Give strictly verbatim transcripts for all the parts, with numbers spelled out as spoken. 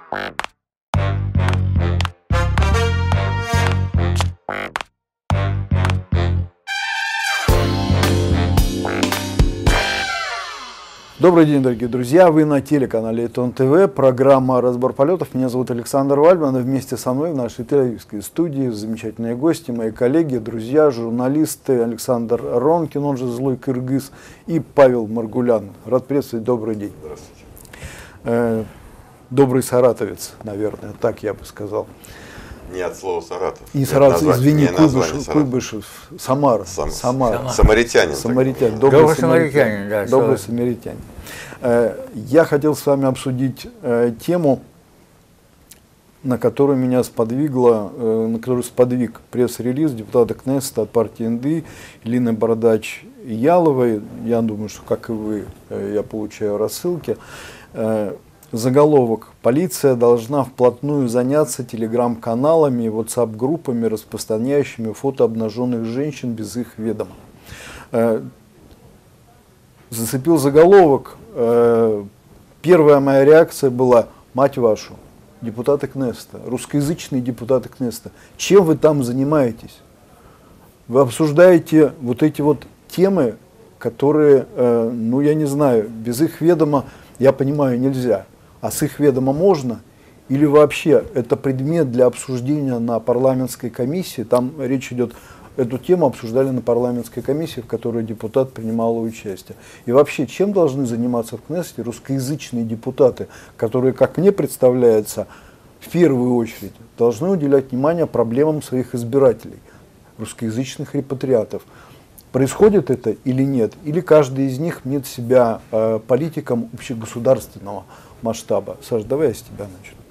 Добрый день, дорогие друзья! Вы на телеканале Этон ТВ, программа «Разбор полетов». Меня зовут Александр Вальман, и вместе со мной в нашей тель-авивской студии замечательные гости, мои коллеги, друзья, журналисты Александр Ронкин, он же Злой Кыргыз, и Павел Маргулян. Рад приветствовать, добрый день. Здравствуйте. Э, добрый саратовец, наверное, так я бы сказал. Не от слова Саратов. И Саратов, извини, Куйбышев, Саратов. Куйбышев, Самара. Сам, Самара. Самаритянин. Самаритянин. Добрый, Добрый самаритянин, да. Добрый самаритянин. Э, я хотел с вами обсудить э, тему, на которую меня сподвигло, э, на которую сподвиг пресс-релиз депутата Кнессета от партии эн дэ и Лины Бородач-Яловой. Я думаю, что, как и вы, э, я получаю рассылки. Э, Заголовок: полиция должна вплотную заняться телеграм-каналами и ватсап-группами, распространяющими фото обнаженных женщин без их ведома. Э, зацепил заголовок. Э, первая моя реакция была: мать вашу, депутаты Кнессета, русскоязычные депутаты Кнессета, чем вы там занимаетесь? Вы обсуждаете вот эти вот темы, которые, э, ну я не знаю, без их ведома, я понимаю, нельзя. А с их ведома можно? Или вообще это предмет для обсуждения на парламентской комиссии? Там речь идет, эту тему обсуждали на парламентской комиссии, в которой депутат принимал участие. И вообще, чем должны заниматься в Кнессете русскоязычные депутаты, которые, как мне представляется, в первую очередь должны уделять внимание проблемам своих избирателей, русскоязычных репатриатов? Происходит это или нет? Или каждый из них мнит себя э, политиком общегосударственного масштаба? Саш, давай я с тебя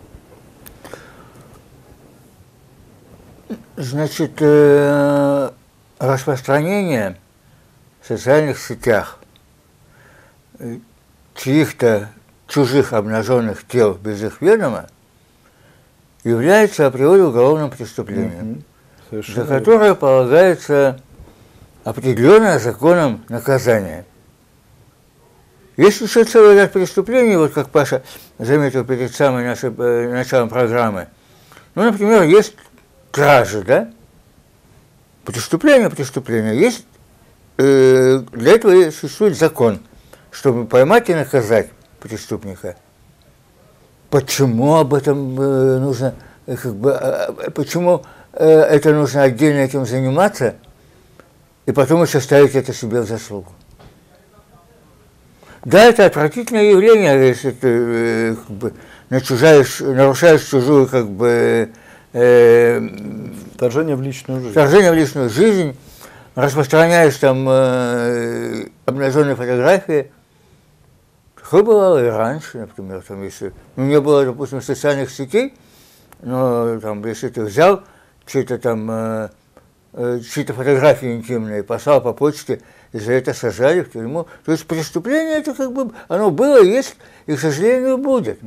начну. Значит, э, распространение в социальных сетях чьих-то чужих обнаженных тел без их ведома является априори уголовным преступлением, mm-hmm. за которое полагается определенное законом наказание. Есть еще целый ряд преступлений, вот как Паша заметил перед самым нашим, э, началом программы. Ну, например, есть кражи, да? Преступление, преступление. Есть, э, для этого существует закон, чтобы поймать и наказать преступника. Почему об этом э, нужно, э, как бы, э, почему э, это нужно отдельно этим заниматься, и потом еще ставить это себе в заслугу? Да, это отвратительное явление, если ты э, как бы, начужаешь, нарушаешь чужую, как бы, э, вторжение в личную жизнь. Вторжение в личную жизнь, распространяешь там э, обнаженные фотографии. Такое бывало и раньше, например, там, если ну, не было, допустим, социальных сетей, но там, если ты взял чьи-то там э, э, чьи-то фотографии интимные, послал по почте, и за это сажали в тюрьму. То есть преступление это как бы, оно было, есть и, к сожалению, будет.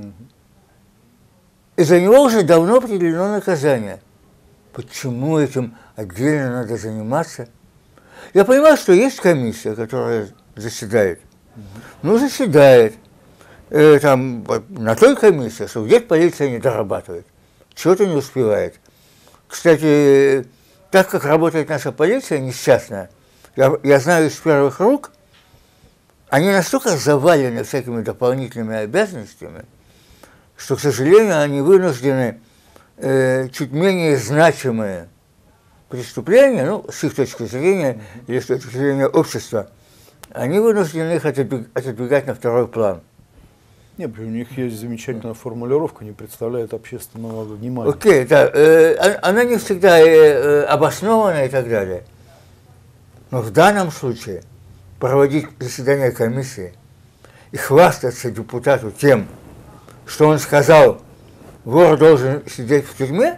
И за него уже давно определено наказание. Почему этим отдельно надо заниматься? Я понимаю, что есть комиссия, которая заседает. Ну, заседает. Э, там, на той комиссии, что где-то полиция не дорабатывает, чего-то не успевает. Кстати, так как работает наша полиция несчастная, Я, я знаю из первых рук, они настолько завалены всякими дополнительными обязанностями, что, к сожалению, они вынуждены э, чуть менее значимые преступления, ну, с их точки зрения, или с точки зрения общества, они вынуждены их отодвиг, отодвигать на второй план. Нет, у них есть замечательная формулировка, не представляет общественного внимания. Окей, да, э, она не всегда э, обоснована и так далее. Но в данном случае проводить заседание комиссии и хвастаться депутату тем, что он сказал, вор должен сидеть в тюрьме,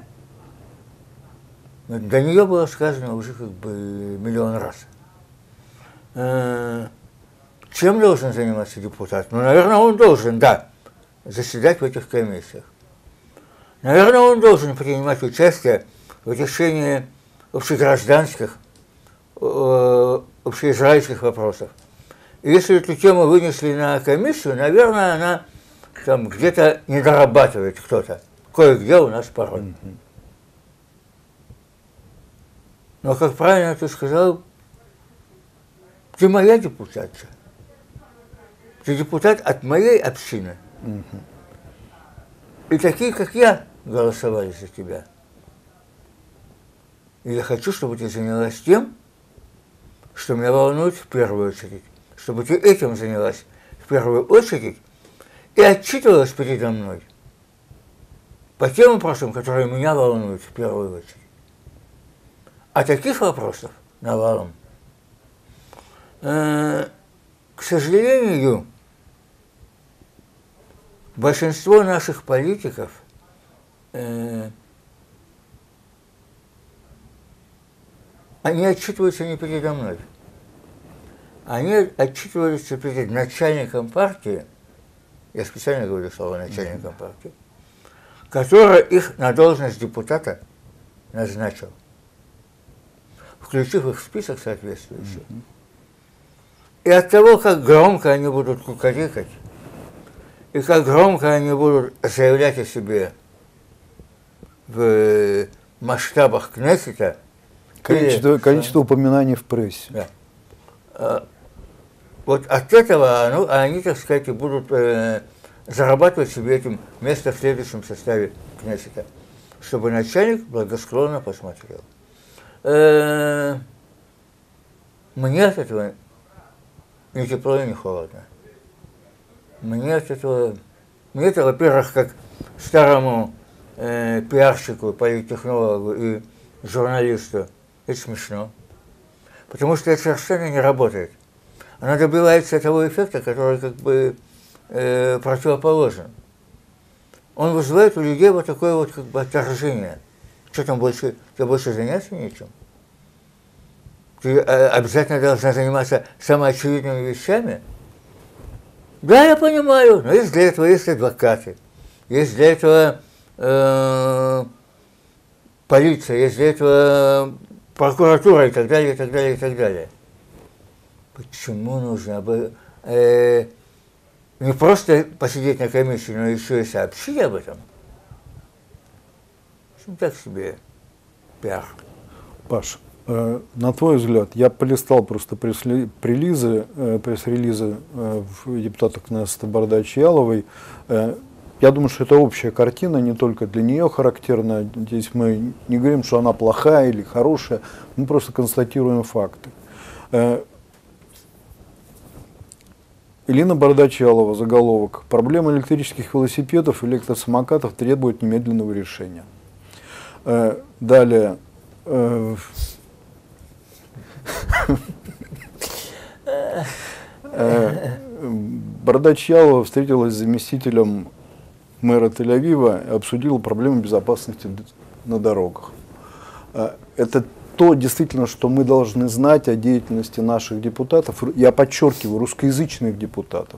до нее было сказано уже как бы миллион раз. Чем должен заниматься депутат? Ну, наверное, он должен, да, заседать в этих комиссиях. Наверное, он должен принимать участие в решении общегражданских, общеизраильских вопросов. И если эту тему вынесли на комиссию, наверное, она там где-то не дорабатывает кто-то. Кое-где у нас порой. Mm-hmm. Но, как правильно ты сказал, ты моя депутатша. Ты депутат от моей общины. Mm-hmm. И такие, как я, голосовали за тебя. И я хочу, чтобы ты занялась тем, что меня волнует в первую очередь. Чтобы ты этим занялась в первую очередь и отчитывалась передо мной по тем вопросам, которые меня волнуют в первую очередь. А таких вопросов навалом. Э, к сожалению, большинство наших политиков э, они отчитываются не передо мной. Они отчитываются перед начальником партии, я специально говорю слово начальником mm-hmm. партии, который их на должность депутата назначил, включив их в список соответствующий. Mm-hmm. И от того, как громко они будут кукарекать, и как громко они будут заявлять о себе в масштабах Кнессета, количество, или, количество упоминаний в прессе. Да. А, вот от этого ну, они, так сказать, будут э, зарабатывать себе этим место в следующем составе Кнессета, чтобы начальник благосклонно посмотрел. Э, мне от этого ни тепло, ни холодно. Мне от этого, мне это, во-первых, как старому э, пиарщику, политтехнологу и журналисту, это смешно. Потому что это совершенно не работает. Она добивается того эффекта, который как бы э, противоположен. Он вызывает у людей вот такое вот как бы отторжение. Что там больше, тебе больше заняться нечем? Ты э, обязательно должна заниматься самоочевидными вещами? Да, я понимаю, но есть для этого есть адвокаты, есть для этого э, полиция, есть для этого прокуратура и так далее, и так далее, и так далее. Почему нужно бы э, не просто посидеть на комиссии, но еще и сообщить об этом? Так себе пиар. Паш, э, на твой взгляд, я полистал просто пресс-релизы, э, пресс-релизы э, в депутата Кнессета Бардачи-Яловой. Э, я думаю, что это общая картина, не только для нее характерна. Здесь мы не говорим, что она плохая или хорошая, мы просто констатируем факты. Э, Элина Бардачи-Ялова, заголовок. Проблема электрических велосипедов и электросамокатов требует немедленного решения. Э, далее. Э, э, Бардачи-Ялова встретилась с заместителем мэра Тель-Авива и обсудила проблему безопасности на дорогах. Э, это то, действительно, что мы должны знать о деятельности наших депутатов, я подчеркиваю, русскоязычных депутатов.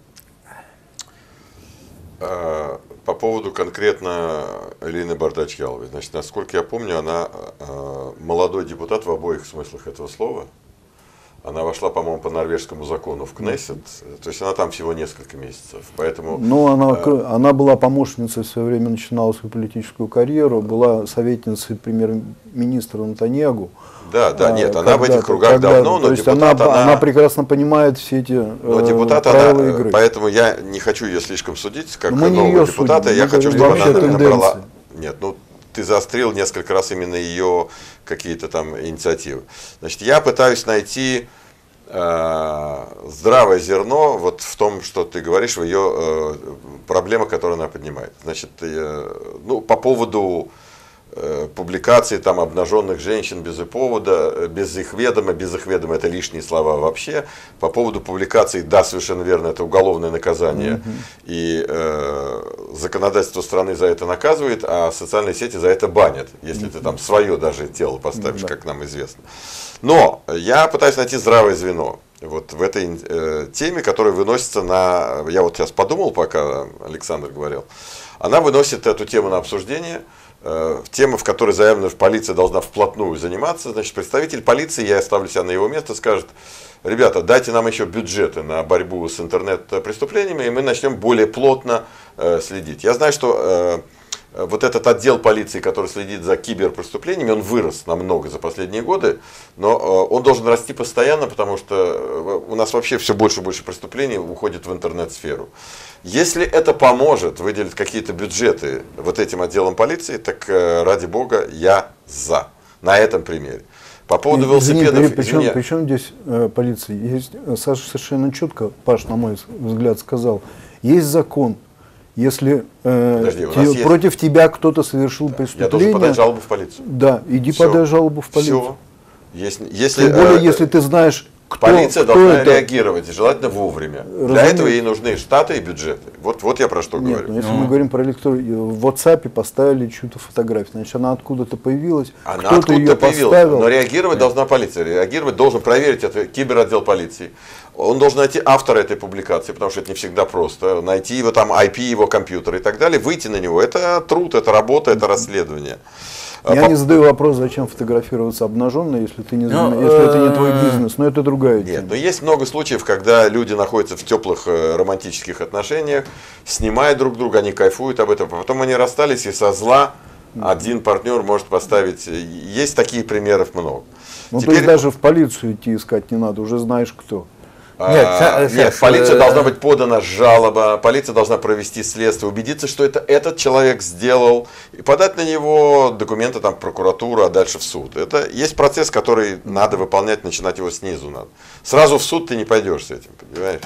По поводу конкретно Элины Бардачи-Яловой. Значит, насколько я помню, она молодой депутат в обоих смыслах этого слова. Она вошла, по-моему, по норвежскому закону в Кнессет, то есть она там всего несколько месяцев, поэтому... Ну, она, э, она была помощницей, в свое время начинала свою политическую карьеру, была советницей премьер-министра Нетаньягу. Да, да, нет, она в этих кругах давно, но то есть депутат она, она... она прекрасно понимает все эти но депутат э, правила она, игры. Поэтому я не хочу ее слишком судить, как мы нового депутата, судим, я хочу, чтобы она набрала... тенденции. Нет, ну... Ты заострил несколько раз именно ее какие-то там инициативы. Значит, я пытаюсь найти э, здравое зерно вот в том, что ты говоришь, в ее э, проблемах, которые она поднимает. Значит, э, ну, по поводу э, публикации там обнаженных женщин без их повода, без их ведома, без их ведома, это лишние слова вообще. По поводу публикации, да, совершенно верно, это уголовное наказание. Mm-hmm. И э, законодательство страны за это наказывает, а социальные сети за это банят, если mm-hmm. ты там свое даже тело поставишь, mm-hmm. как нам известно. Но я пытаюсь найти здравое звено. вот в этой э, теме, которая выносится на... Я вот сейчас подумал, пока Александр говорил. Она выносит эту тему на обсуждение. Э, тема, в которой заявлено, что полиция должна вплотную заниматься. Значит, представитель полиции, я ставлю себя на его место, скажет: ребята, дайте нам еще бюджеты на борьбу с интернет-преступлениями, и мы начнем более плотно э, следить. Я знаю, что э, вот этот отдел полиции, который следит за киберпреступлениями, он вырос намного за последние годы, но э, он должен расти постоянно, потому что у нас вообще все больше и больше преступлений уходит в интернет-сферу. Если это поможет выделить какие-то бюджеты вот этим отделам полиции, так э, ради бога, я за. На этом примере. По поводу велосипедов... Извини, причем, причем здесь э, полиция? Есть, Саша совершенно четко, Паш, на мой взгляд, сказал, есть закон. Если э, Подожди, те, есть... против тебя кто-то совершил да, преступление... Я должен подать жалобу в полицию. Да, иди Все. подай жалобу в полицию. Все. Если, если, Тем более, э, если ты знаешь, кто, полиция кто должна это... реагировать, и желательно вовремя. Разумеется. Для этого ей нужны штаты и бюджеты. Вот, вот я про что Нет, говорю. но если мы говорим про электронную... В WhatsApp поставили чью-то фотографию, значит, она откуда-то появилась, Она кто-то откуда-то ее появилась, поставил. но реагировать Нет. должна полиция. Реагировать должен проверить это киберотдел полиции. Он должен найти автора этой публикации, потому что это не всегда просто. Найти его там ай пи, его компьютер и так далее, выйти на него. Это труд, это работа, это расследование. Я По... не задаю вопрос, зачем фотографироваться обнаженно, если, ты не, но, если это не твой бизнес, но это другая тема. Нет, но есть много случаев, когда люди находятся в теплых романтических отношениях, снимают друг друга, они кайфуют об этом, потом они расстались, и со зла один партнер может поставить. Есть такие примеров много. Ну, Теперь... то есть даже в полицию идти искать не надо, уже знаешь кто. Нет, а, нет, в полицию должна быть подана жалоба, полиция должна провести следствие, убедиться, что это этот человек сделал, и подать на него документы там, в прокуратуру, а дальше в суд. Это есть процесс, который надо выполнять, начинать его снизу надо. Сразу в суд ты не пойдешь с этим, понимаешь?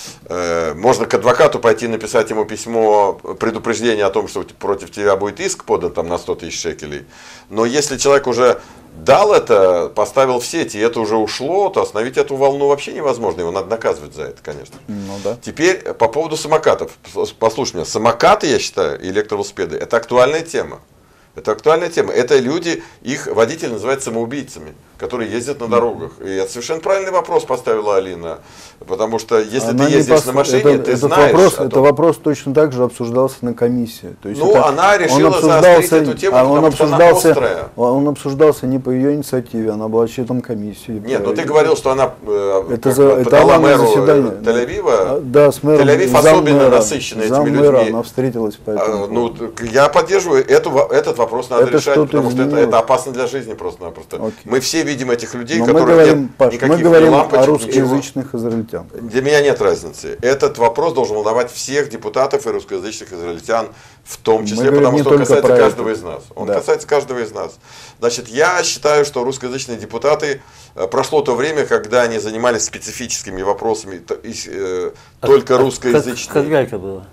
Можно к адвокату пойти написать ему письмо предупреждения о том, что против тебя будет иск подан там, на сто тысяч шекелей, но если человек уже дал это, поставил в сеть, и это уже ушло, то остановить эту волну вообще невозможно. Его надо наказывать за это, конечно. Ну, да. Теперь по поводу самокатов. Послушай меня, самокаты, я считаю, и электровелосипеды, это актуальная тема. Это актуальная тема. Это люди, их водители называют самоубийцами, которые ездят на дорогах. И это совершенно правильный вопрос поставила Алина. Потому что если она ты ездишь пос... на машине, это, ты этот знаешь... Вопрос, том... Это вопрос точно так же обсуждался на комиссии. То есть ну, это, она решила заострить эту тему, а потому он что обсуждался, она острая. Он обсуждался не по ее инициативе, она была членом комиссии. Нет, но ты говорил, что она это за, подала это мэру заседание. Тель-Авива. Да, с мэром. Тель-Авив особенно насыщенный этими людьми. Она встретилась по этому а, ну, я поддерживаю, эту, этот вопрос надо это решать, потому что это, это опасно для жизни просто-напросто. Окей. Мы все видим этих людей, но которые мы говорим, нет Паш, никаких мы говорим лампочек, о русскоязычных израильтян. Для меня нет разницы. Этот вопрос должен волновать всех депутатов и русскоязычных израильтян в том числе, мы потому что он касается каждого это. из нас. Он да. касается каждого из нас. Значит, я считаю, что русскоязычные депутаты, прошло то время, когда они занимались специфическими вопросами, то, э, а, только а, русскоязычные. Как, когда это было?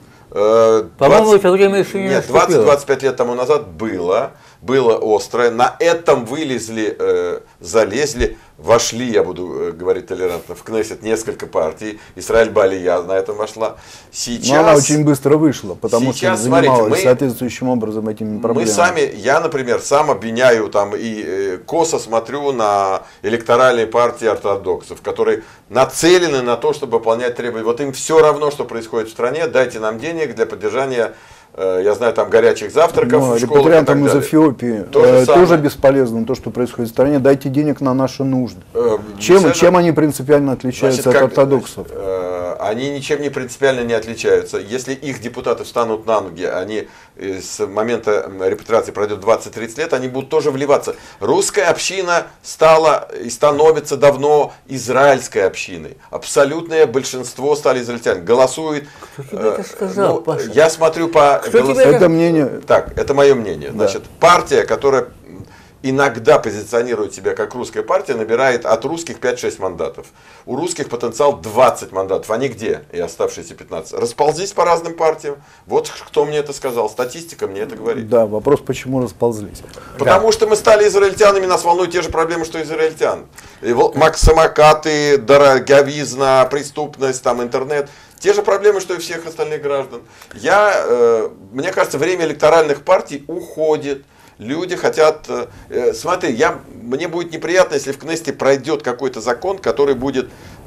Э, По-моему, это время еще не Нет, двадцать-двадцать пять лет тому назад было. Было острое. На этом вылезли, э, залезли, вошли, я буду говорить толерантно, в Кнессет несколько партий. Исраэль Балия на этом вошла. Сейчас, но она очень быстро вышла, потому сейчас, что занималась смотрите, мы, соответствующим образом этими проблемами. Мы сами, я, например, сам обвиняю там и э, косо смотрю на электоральные партии ортодоксов, которые нацелены на то, чтобы выполнять требования. Вот им все равно, что происходит в стране, дайте нам денег для поддержания, я знаю, там горячих завтраков в школах. Репатриантам из Эфиопии то э, тоже бесполезно то, что происходит в стране. Дайте денег на наши нужды. Э, чем, чем они принципиально отличаются Значит, от как, ортодоксов? Э, они ничем не принципиально не отличаются. Если их депутаты встанут на ноги, они с момента репатриации пройдет двадцать-тридцать лет, они будут тоже вливаться. Русская община стала и становится давно израильской общиной. Абсолютное большинство стали израильтяне. Голосует. Кто тебе это сказал, ну, Паша? Я смотрю по... Голос... Это мнение... Так, это мое мнение. Да. Значит, партия, которая иногда позиционирует себя как русская партия, набирает от русских пять-шесть мандатов. У русских потенциал двадцать мандатов. Они где? И оставшиеся пятнадцать. Расползлись по разным партиям. Вот кто мне это сказал. Статистика мне это говорит. Да, вопрос, почему расползлись. Потому да. что мы стали израильтянами, нас волнуют те же проблемы, что и израильтян. И вот самокаты, дороговизна, преступность, там, интернет. Те же проблемы, что и всех остальных граждан. Я, э, мне кажется, время электоральных партий уходит. Люди хотят... Э, смотри, я, мне будет неприятно, если в Кнессете пройдет какой-то закон, который будет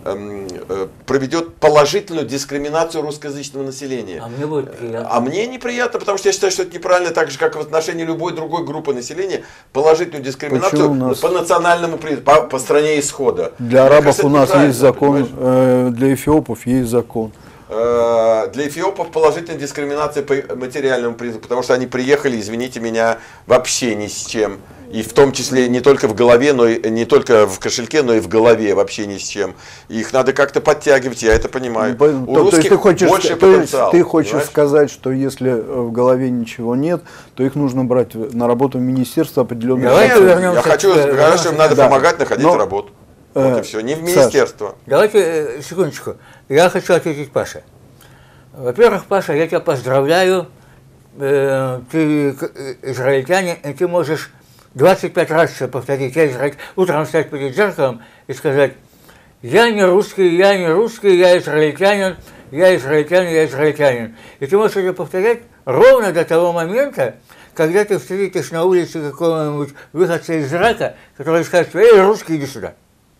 эм, э, проведет положительную дискриминацию русскоязычного населения. А мне будет приятно. А мне неприятно, потому что я считаю, что это неправильно, так же, как в отношении любой другой группы населения, положительную дискриминацию нас... по национальному признаку, по, по стране исхода. Для Мне арабов кажется, у нас есть закон, понимаешь? э, для эфиопов есть закон. Для эфиопов положительная дискриминация по материальному признаку, потому что они приехали, извините меня, вообще ни с чем. И в том числе не только в голове, но и не только в кошельке, но и в голове вообще ни с чем. Их надо как-то подтягивать, я это понимаю. Ну, У то, русских то есть ты хочешь, больше то потенциал. есть ты хочешь понимаешь? сказать, что если в голове ничего нет, то их нужно брать на работу в министерство определенных. Давайте Нет, вернемся я хочу к- сказать, что им надо Да. помогать находить Но, работу. э, Вот и все. Не в Саш, министерство. Давайте, э, секундочку. Я хочу ответить Паше. Во-первых, Паша, я тебя поздравляю. Э, ты э, израильтянин, и ты можешь двадцать пять раз повторить. Я израиль... Утром встать перед зеркалом и сказать: я не русский, я не русский, я израильтянин, я израильтянин, я израильтянин. И ты можешь это повторять ровно до того момента, когда ты встретишь на улице какого-нибудь выходца из Ирака, который скажет: эй, русский, иди сюда.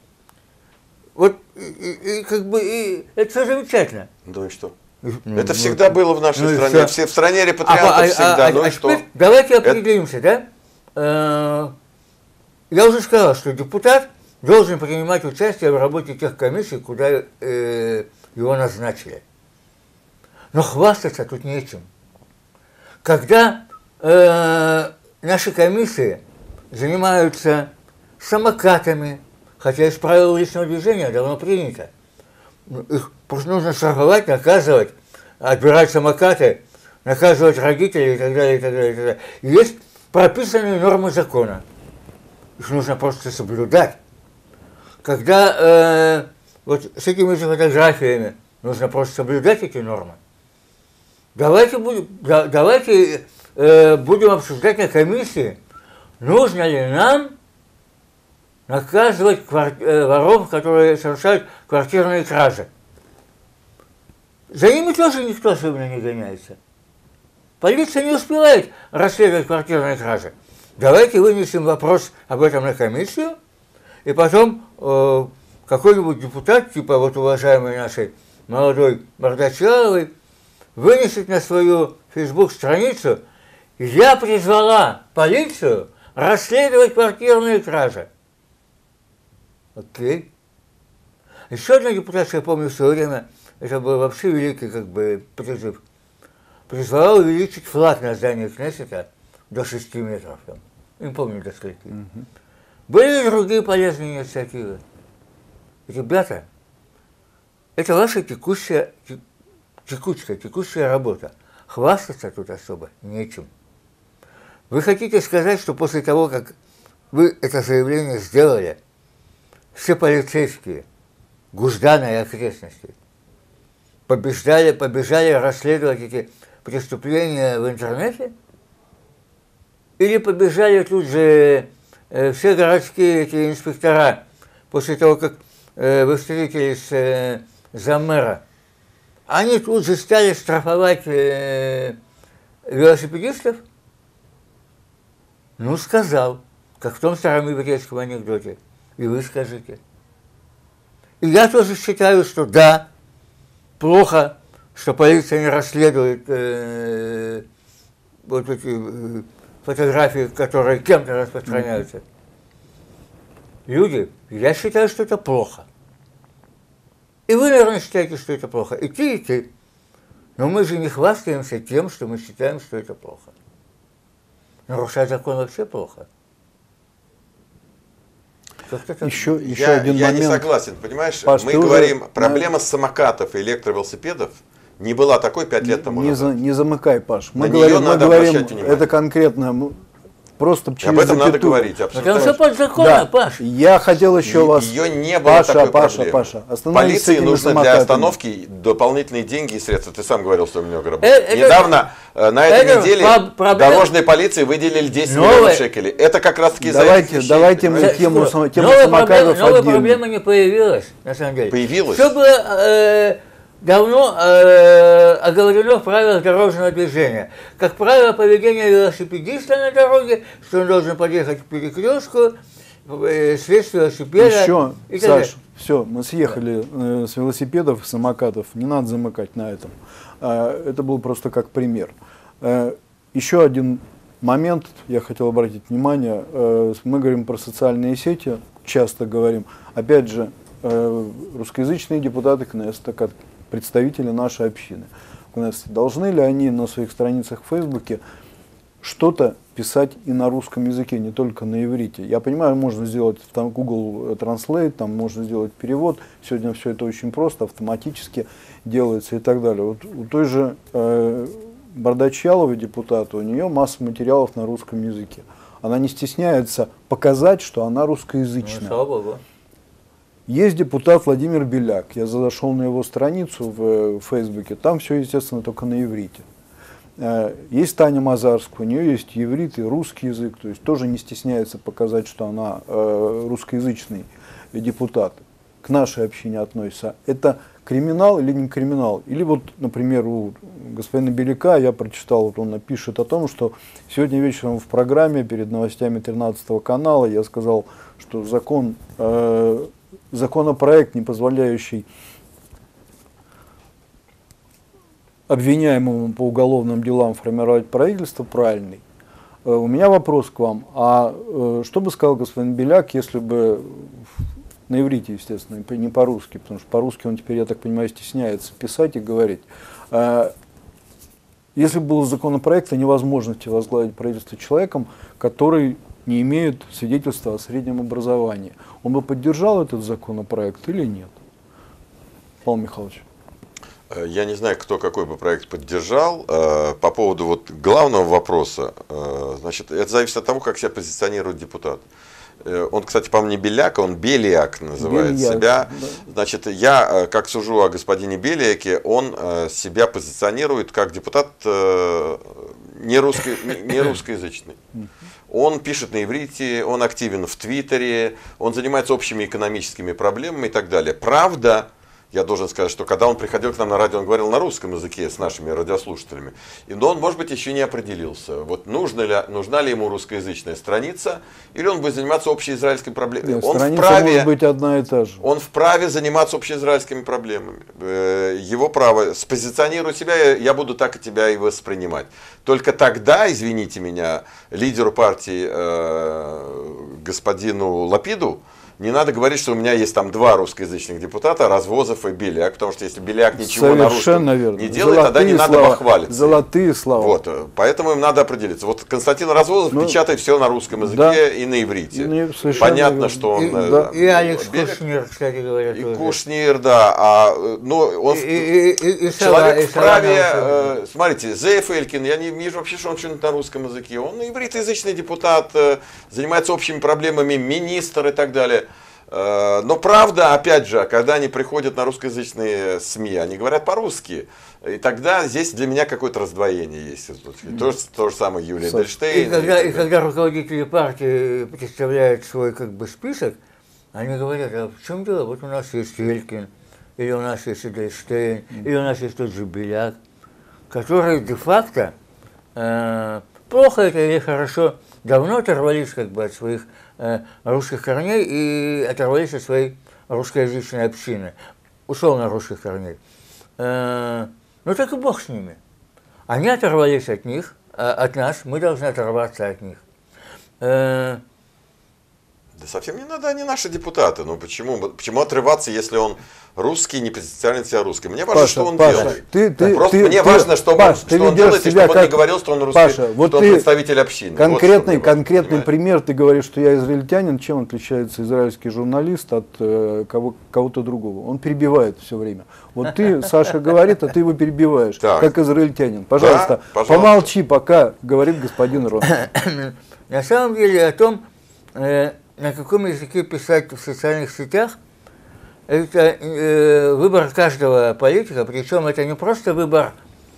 Вот, и, и, и как бы, и, это все замечательно. Ну и что? Ну, Это ну, всегда было в нашей ну и стране. всё. Все в стране А, репатриантов а, всегда. а, ну а и что? теперь давайте определимся, да? Э, Я уже сказал, что депутат должен принимать участие в работе тех комиссий, куда э, его назначили. Но хвастаться тут нечем. Когда э, наши комиссии занимаются самокатами, хотя из правил уличного движения давно принято, их просто нужно штрафовать, наказывать, отбирать самокаты, наказывать родителей и так далее, и так далее, и так далее. Есть прописанные нормы закона. Их нужно просто соблюдать. Когда э, вот с этими же фотографиями нужно просто соблюдать эти нормы. Давайте будем, да, давайте э, будем обсуждать на комиссии, нужно ли нам наказывать квар... э, воров, которые совершают квартирные кражи. За ними тоже никто особенно не гоняется. Полиция не успевает расследовать квартирные кражи. Давайте вынесем вопрос об этом на комиссию, и потом э, какой-нибудь депутат, типа вот уважаемой нашей молодой Мордачаловой, вынесет на свою фейсбук-страницу: я призвала полицию расследовать квартирные кражи. Окей. Еще одна депутация, я помню, в свое время, это был вообще великий как бы призыв, призвала увеличить флаг на здании Кнессета до шести метров. Там. Не помню, до скольки. Угу. Были и другие полезные инициативы. Ребята, это ваша текущая, текучая, текущая работа. Хвастаться тут особо нечем. Вы хотите сказать, что после того, как вы это заявление сделали, все полицейские Гуждана и окрестности побеждали, побежали расследовать эти преступления в интернете? Или побежали тут же э, все городские эти инспектора после того, как э, вы встретились с э, заммэра? Они тут же стали штрафовать э, велосипедистов? Ну, сказал, как в том старом еврейском анекдоте. И вы скажите. И я тоже считаю, что да, плохо, что полиция не расследует э, вот эти э, фотографии, которые кем-то распространяются. Люди, я считаю, что это плохо. И вы, наверное, считаете, что это плохо. И ты, и ты. Но мы же не хвастаемся тем, что мы считаем, что это плохо. Нарушать закон вообще плохо. Еще, еще я, один я момент. не согласен, понимаешь? Паш, мы ты говорим, уже, проблема самокатов и электровелосипедов не была такой пять лет тому не, назад. За, не замыкай, Паш. Мы На говорим, нее мы надо говорим обращать внимание. это конкретно, просто через Об этом надо запятую. говорить, обсуждать. Потому что под законом, Да. Паш. Я хотел еще И- вас... Ее не было Паша, такой Паша, проблемы. Паша, остановись с Полиции этими нужно для самокатами. остановки дополнительные деньги и средства. Ты сам говорил, что много работы. Э, это- Недавно э, на этой это неделе про- проблема- дорожной полиции выделили десять Новая- миллионов шекелей. Это как раз таки за Давайте- этих вещей, давайте мы понимаешь? тему сам- тему новая самокатов проблема, новая отдельно. проблема не появилась, на самом деле. Появилась. Все было э, давно э, оговорено в правилах дорожного движения. Как правило, поведение велосипедиста на дороге, что он должен подъехать к перекрестку слез с велосипеда. Еще, и так далее. Саш, все, мы съехали э, с велосипедов, с самокатов, не надо замыкать на этом. Э, это был просто как пример. Э, еще один момент, я хотел обратить внимание, э, мы говорим про социальные сети, часто говорим, опять же, э, русскоязычные депутаты Кнессета, как представители нашей общины в Кнессете, должны ли они на своих страницах в Фейсбуке что-то писать и на русском языке, не только на иврите. Я понимаю, можно сделать там Google Translate, там можно сделать перевод. Сегодня все это очень просто, автоматически делается и так далее. Вот у той же э, Бардачаловой, депутата, у нее масса материалов на русском языке. Она не стесняется показать, что она русскоязычная. Ну, слава Богу. Есть депутат Владимир Беляк. Я зашел на его страницу в, в Фейсбуке. Там все, естественно, только на иврите. Есть Таня Мазарская, у нее есть иврит и русский язык, то есть тоже не стесняется показать, что она э, русскоязычный депутат, к нашей общине относится. Это криминал или не криминал? Или вот, например, у господина Беляка я прочитал, вот он пишет о том, что сегодня вечером в программе перед новостями тринадцатого канала я сказал, что закон, э, законопроект, не позволяющий обвиняемому по уголовным делам формировать правительство, правильный. Э, у меня вопрос к вам. А э, что бы сказал господин Беляк, если бы на иврите, естественно, не по-русски, потому что по-русски он теперь, я так понимаю, стесняется писать и говорить. Э, если бы был законопроект о невозможности возглавить правительство человеком, который не имеет свидетельства о среднем образовании, он бы поддержал этот законопроект или нет? Павел Михайлович. Я не знаю, кто какой бы проект поддержал. По поводу вот главного вопроса, значит, это зависит от того, как себя позиционирует депутат. Он, кстати, по-моему, не Беляк, он Беляк называет Беляк, себя. Да. Значит, я, как сужу о господине Беляке, он себя позиционирует как депутат не, русско, не русскоязычный. Он пишет на иврите, он активен в Твиттере, он занимается общими экономическими проблемами и так далее. Правда, я должен сказать, что когда он приходил к нам на радио, он говорил на русском языке с нашими радиослушателями. И, но он, может быть, еще не определился, вот нужна ли, нужна ли ему русскоязычная страница, или он будет заниматься общеизраильскими проблемами. Нет, он страница вправе, может быть одна и та же. Он вправе заниматься общеизраильскими проблемами. Его право. Спозиционируй себя, я буду так и тебя и воспринимать. Только тогда, извините меня, лидеру партии э, господину Лапиду, не надо говорить, что у меня есть там два русскоязычных депутата, Развозов и Беляк, потому что если Беляк ничего на русском верно. не делает, Золотые тогда не надо слова. похвалиться. Золотые слова. Вот, поэтому им надо определиться. Вот Константин Развозов ну, печатает все на русском языке да. и на иврите. Не, Понятно, верно. что он... И, да. и Алекс Беляк, Кушнир, кстати говоря, и тоже. Кушнир, да. А, ну, он, и, и, и, и человек и вправе... Э, смотрите, Зеев Элькин, я не вижу вообще, что он что-нибудь на русском языке. Он ивритоязычный депутат, э, занимается общими проблемами, министр и так далее. Но правда, опять же, когда они приходят на русскоязычные СМИ, они говорят по-русски. И тогда здесь для меня какое-то раздвоение есть. Mm. То, то же самое Юлия Эдельштейн. И когда, и когда руководители партии представляют свой как бы список, они говорят, а в чем дело? Вот у нас есть Элькин, или у нас есть Эдельштейн, mm. или у нас есть тот же Беляк, которые де-факто, э, плохо это или хорошо, давно оторвались как бы от своих э, русских корней и оторвались от своей русскоязычной общины, условно русских корней. Э, ну так и бог с ними. Они оторвались от них, э, от нас, мы должны оторваться от них. Э, Да совсем не надо, они наши депутаты. Ну почему, почему отрываться, если он русский, не позиционирует себя русским? Мне важно, Паша, что он Паша, делает. Ты, ты, Просто ты, мне ты, важно, что, Паш, он, ты что он делает, и чтобы как... он не говорил, что он русский, Паша, вот что ты он представитель общины. Конкретный, вот конкретный важно, пример, ты говоришь, что я израильтянин. Чем отличается израильский журналист от э, кого, кого-то другого? Он перебивает все время. Вот ты, Саша говорит, а ты его перебиваешь, так. как израильтянин. Пожалуйста, да, пожалуйста, помолчи, пока говорит господин Рон. На самом деле о том, э, на каком языке писать в социальных сетях, это э, выбор каждого политика, причем это не просто выбор,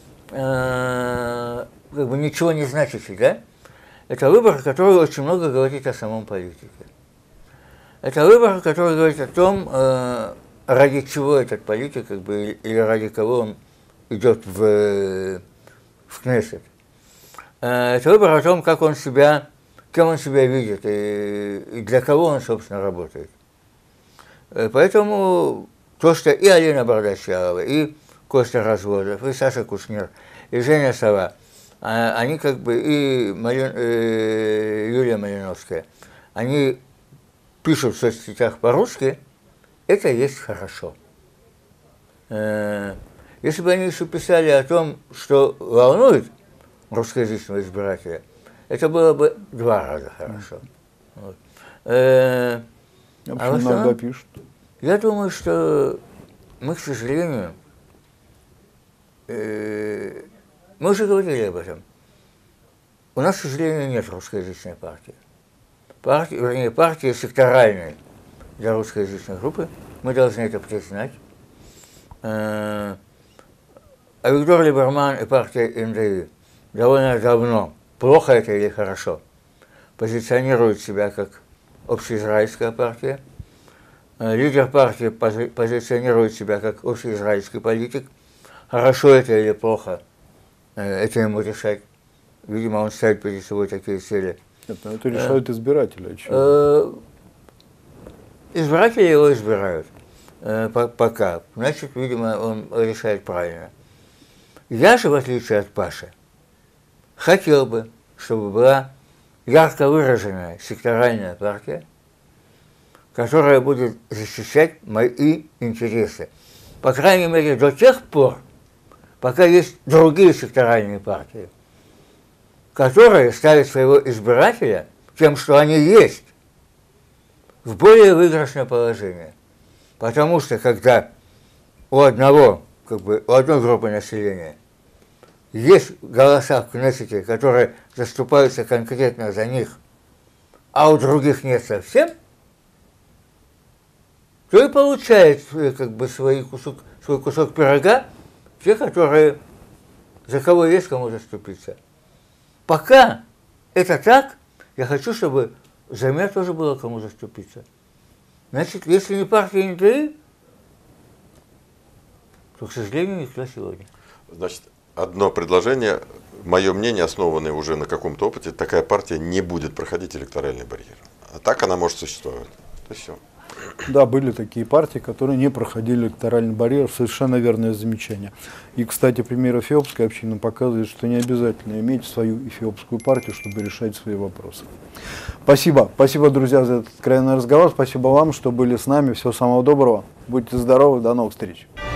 э, как бы ничего не значащий, да? Это выбор, который очень много говорит о самом политике. Это выбор, который говорит о том, э, ради чего этот политик, как бы, или ради кого он идет в, в Кнессет. Э, это выбор о том, как он себя кем он себя видит и, и для кого он, собственно, работает. Поэтому то, что и Алина Бардачалова, и Костя Разводов, и Саша Кушнир, и Женя Сова, они как бы, и Марин, э, Юлия Малиновская, они пишут в соцсетях по-русски, это есть хорошо. Если бы они еще писали о том, что волнует русскоязычного избирателя, это было бы два раза хорошо. Вот. Э, А а иногда основном, пишут. я думаю, что мы, к сожалению, э, мы уже говорили об этом, у нас, к сожалению, нет русскоязычной партии. Партии, вернее, партии секторальной для русскоязычной группы, мы должны это признать. Э, а Виктор Либерман и партия эн дэ и довольно давно, плохо это или хорошо, позиционируют себя как общеизраильская партия. Лидер партии пози позиционирует себя как общеизраильский политик. Хорошо это или плохо, это ему решать. Видимо, он ставит перед собой такие цели. Это, это решают э, избиратели. Э, избиратели его избирают э, пока. Значит, видимо, он решает правильно. Я же, в отличие от Паши, хотел бы, чтобы была ярко выраженная секторальная партия, которая будет защищать мои интересы. По крайней мере, до тех пор, пока есть другие секторальные партии, которые ставят своего избирателя тем, что они есть, в более выигрышное положение. Потому что когда у одного, как бы, у одной группы населения есть голоса в Кнессете, которые заступаются конкретно за них, а у других нет совсем, то и получает как бы, свой, кусок, свой кусок пирога те, которые, за кого есть кому заступиться. Пока это так, я хочу, чтобы за меня тоже было кому заступиться. Значит, если не партия эн дэ и, то, к сожалению, никто сегодня. Значит, одно предложение, мое мнение, основанное уже на каком-то опыте, такая партия не будет проходить электоральный барьер. А так она может существовать. То все. Да, были такие партии, которые не проходили электоральный барьер. Совершенно верное замечание. И, кстати, пример эфиопской общины показывает, что не обязательно иметь свою эфиопскую партию, чтобы решать свои вопросы. Спасибо. Спасибо, друзья, за этот откровенный разговор. Спасибо вам, что были с нами. Всего самого доброго. Будьте здоровы. До новых встреч.